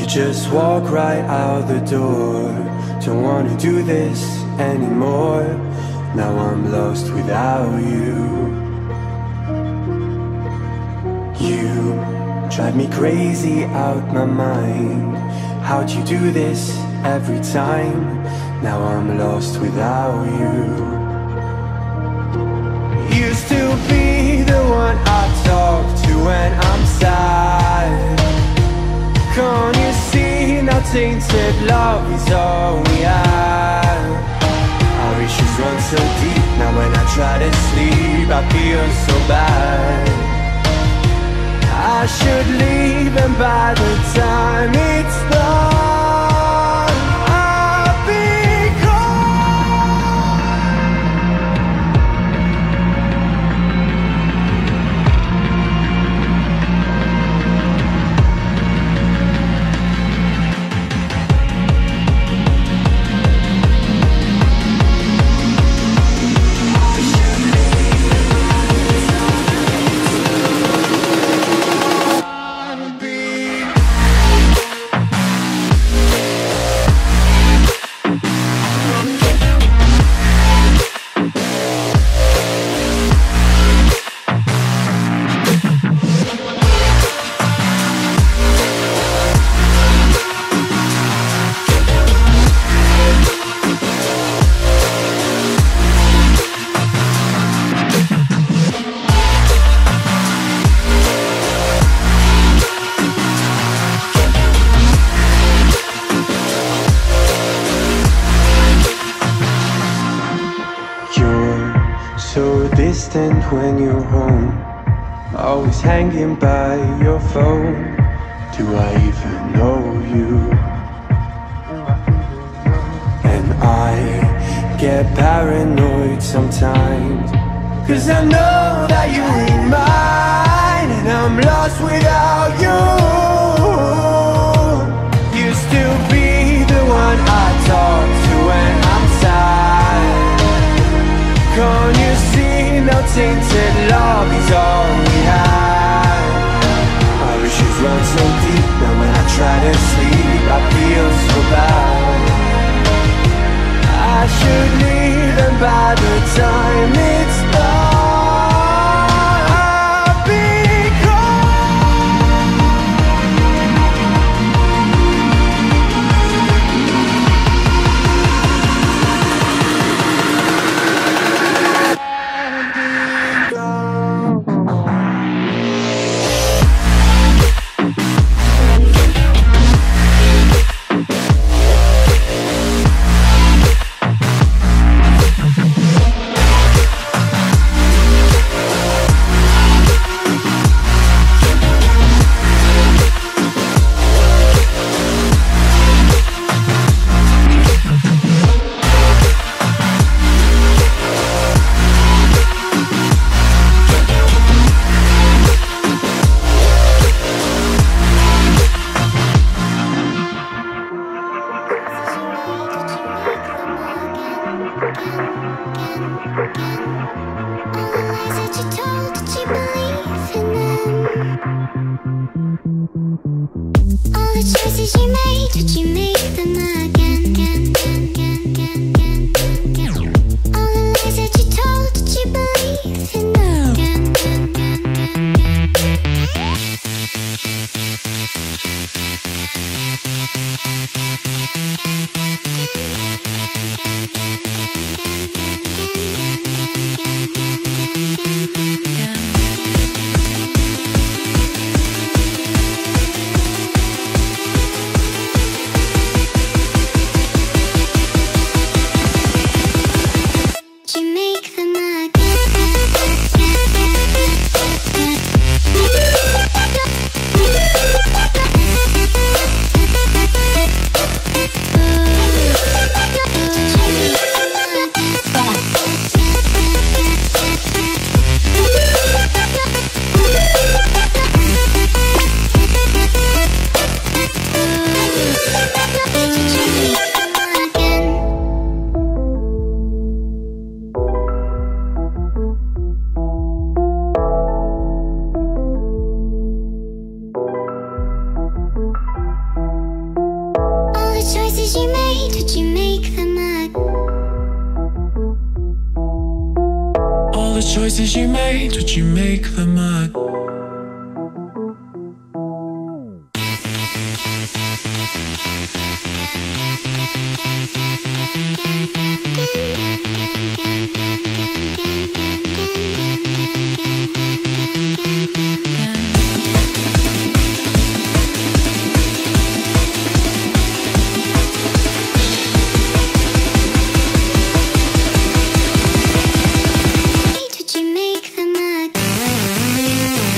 just walk right out the door. Don't wanna do this anymore. Now I'm lost without you. You drive me crazy out my mind. How'd you do this every time? Now I'm lost without you. Used to be the one I talk to when I'm sad. Can't you see now tainted love is all we have? Our issues run so deep, now when I try to sleep I feel so bad. I should leave and by the time it's done I'll be when you're home, always hanging by your phone. Do I even know you? And I get paranoid sometimes, 'cause I know that you ain't mine, and I'm lost without you. Used to be the one I talk to when I'm sad. Can't you see? No tainted love is all we have. Our issues run so deep, now when I try to sleep I feel so bad. I should leave and by the time it's done I'll be the choices you made, would you make them again? Would you make them again?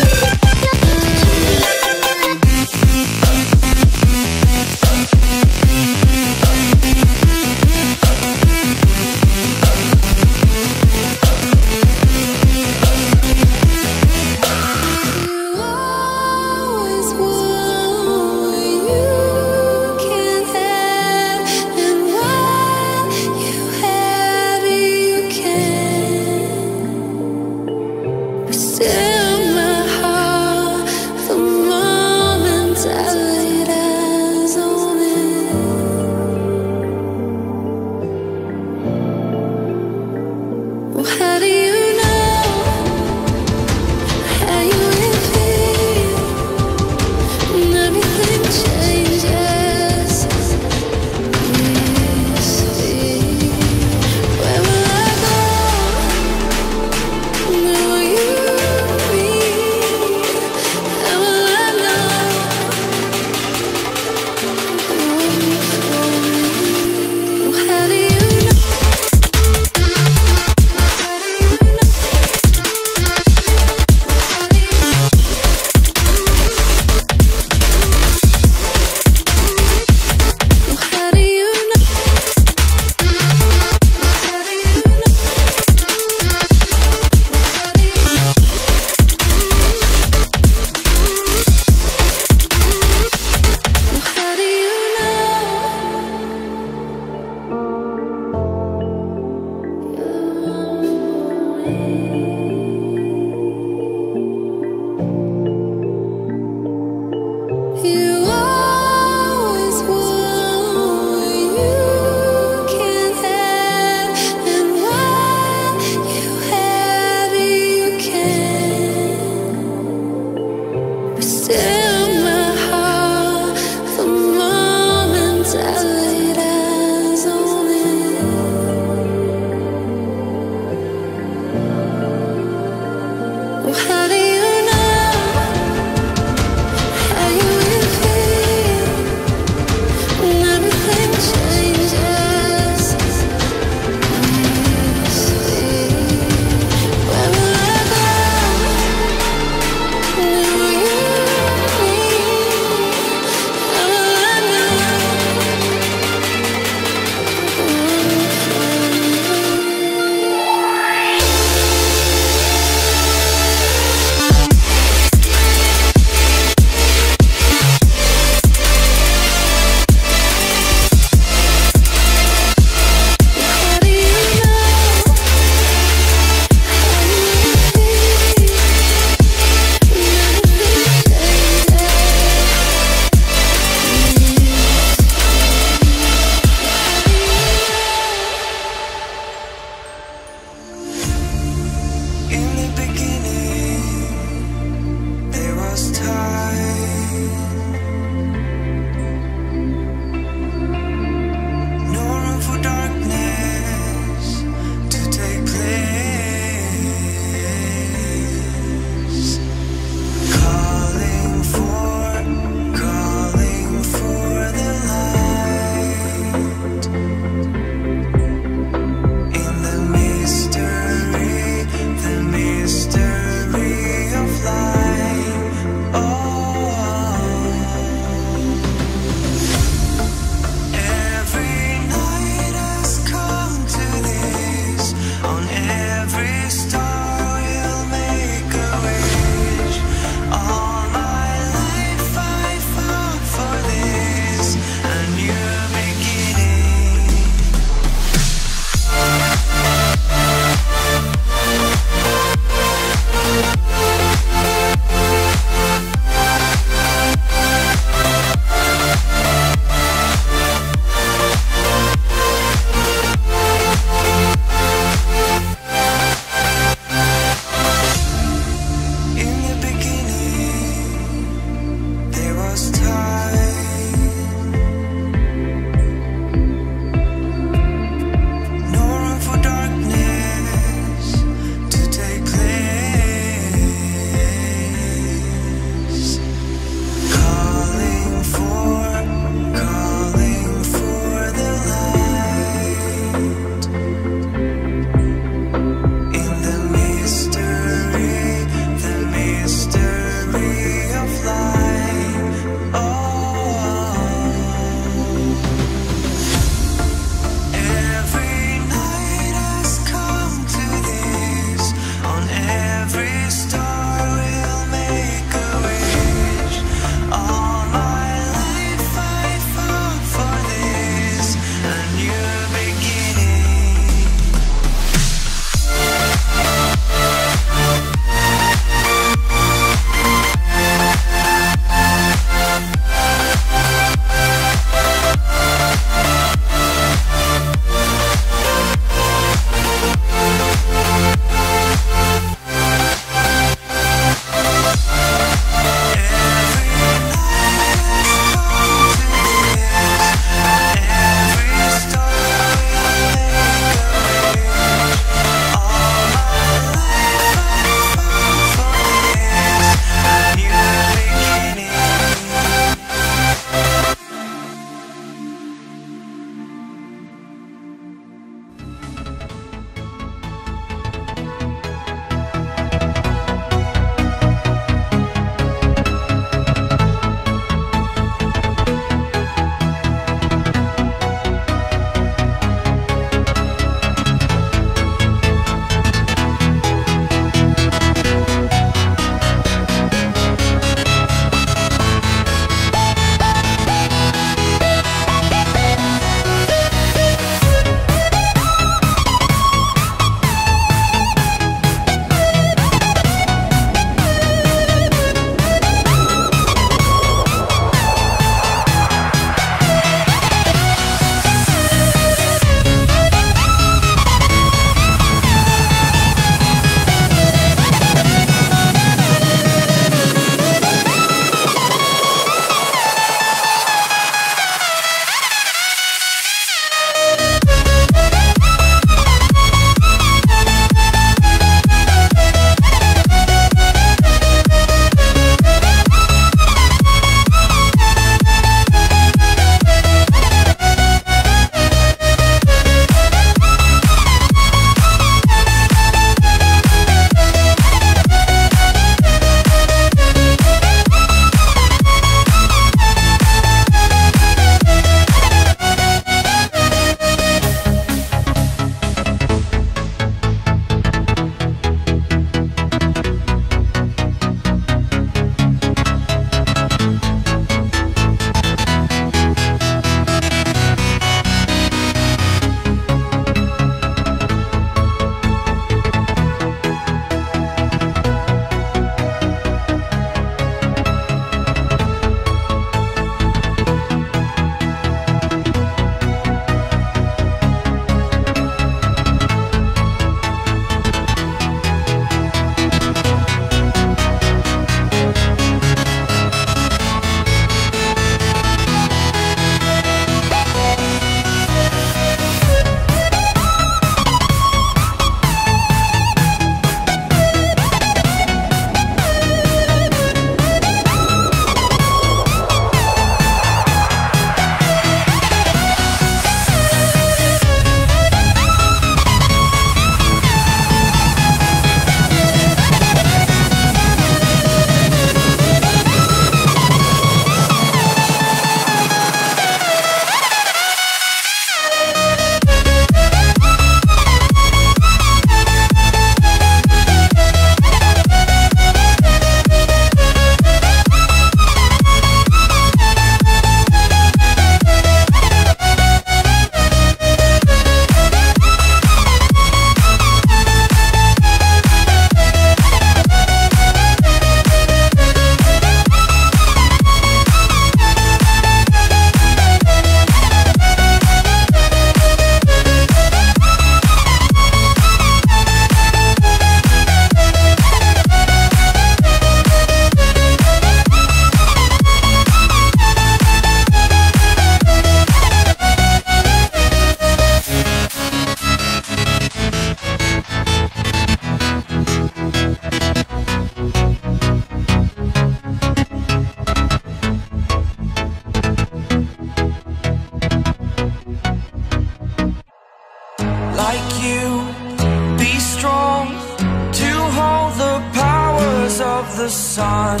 you be strong to hold the powers of the sun.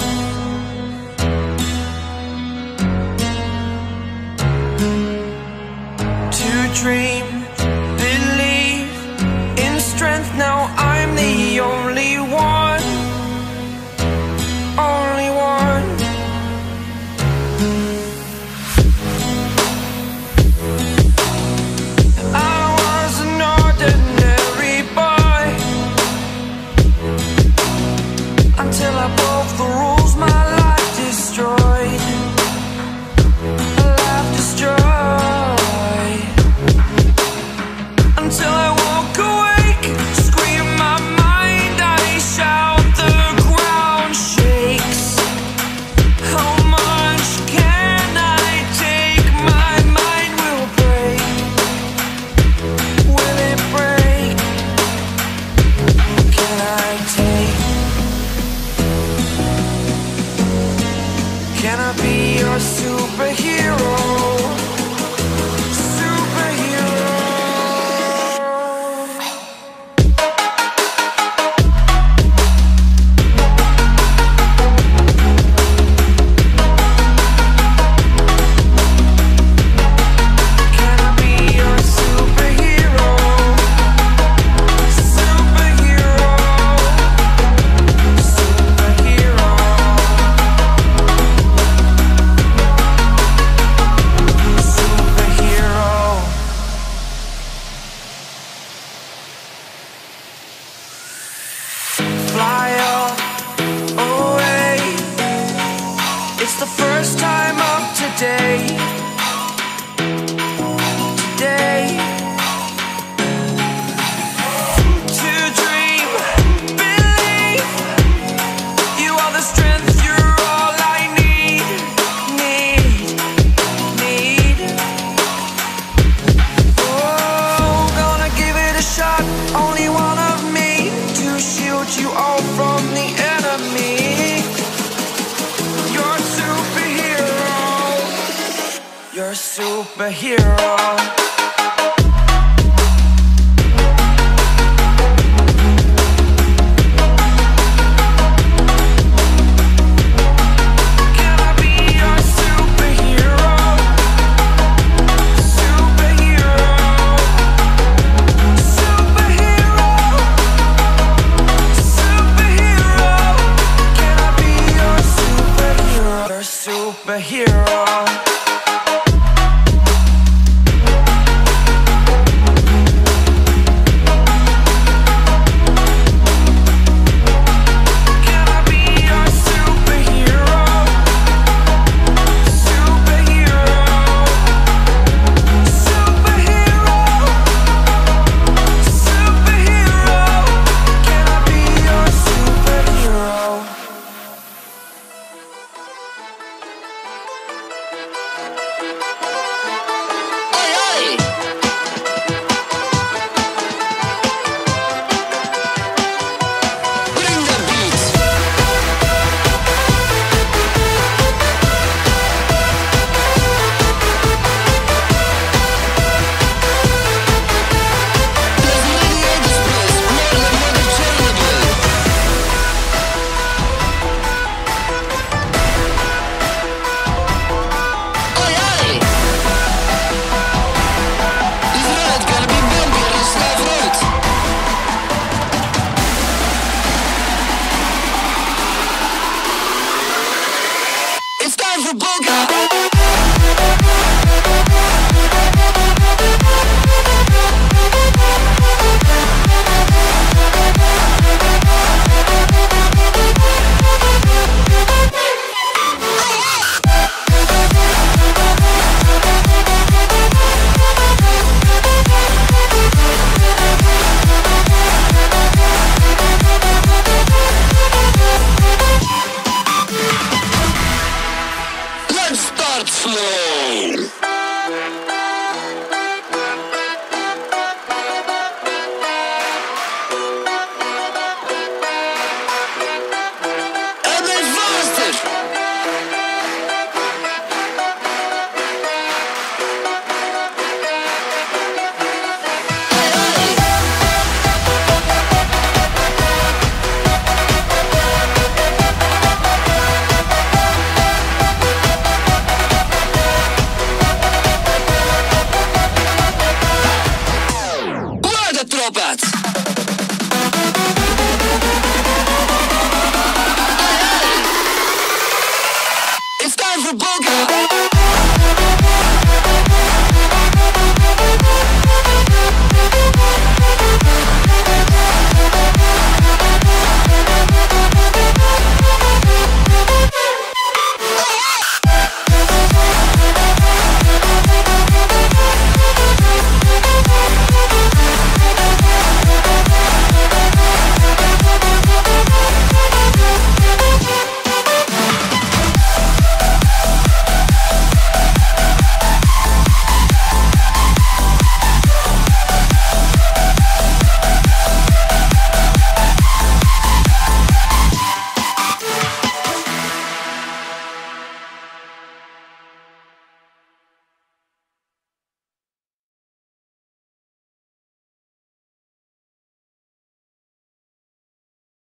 To dream, believe in strength. Now I'm the only one, only one. I was an ordinary boy until I broke the rules, my life destroyed, a life destroyed. Until I walk awake, scream my mind, I shout, the ground shakes. How much can I take? My mind will break. Will it break? Can I take? Can I be your superhero? Fly away. It's the first time of today. Today. To dream, believe. You are the strength, you're all I need. Oh, gonna give it a shot. Only one of me to shield you all from the enemy. You're a superhero. You're a superhero.